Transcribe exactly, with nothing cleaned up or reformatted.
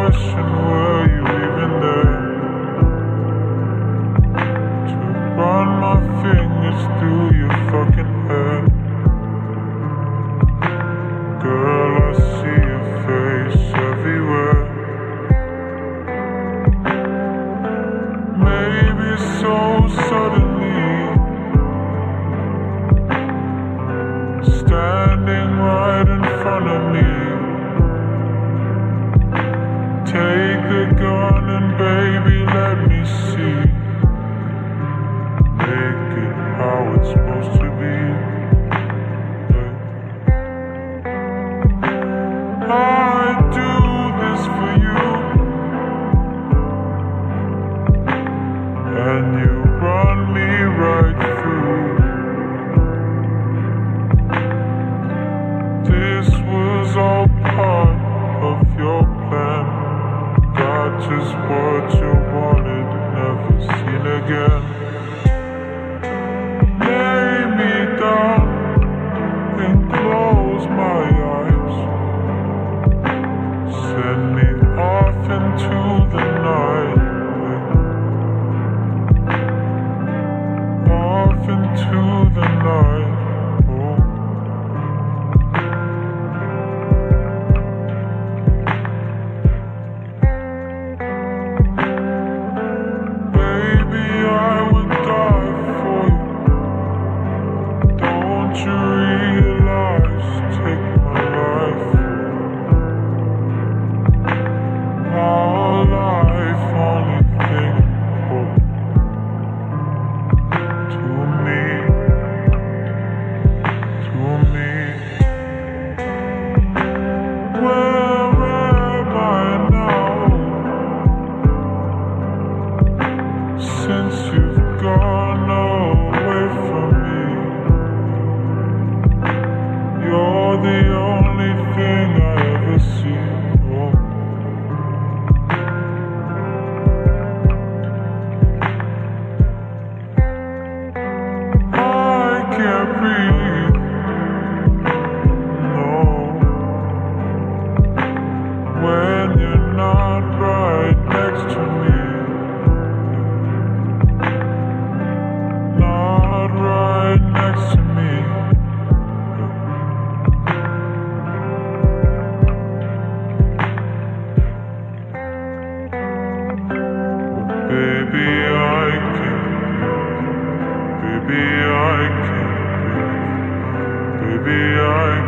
question, were you even there to run my fingers through your fucking hair? Girl, I see your face everywhere. Maybe so suddenly, standing right in front of me. Take the gun and baby, let me see. Make it how it's supposed to be. I do this for you, and you run me right through. This was all part of your plan. Got just what you wanted, never seen again. Lay me down and close my eyes. Send me off into the night, off into the night. Oh. Baby, I would die for you. Don't you realize? Take my life. Our life only thing to me, to me. Where am I now? Since you've gone away from me, you're the only thing I ever see. Oh. I can't breathe, no, when you're not right next to me. Not right next to me. Baby, I can't breathe. Baby, I can't breathe. Baby, I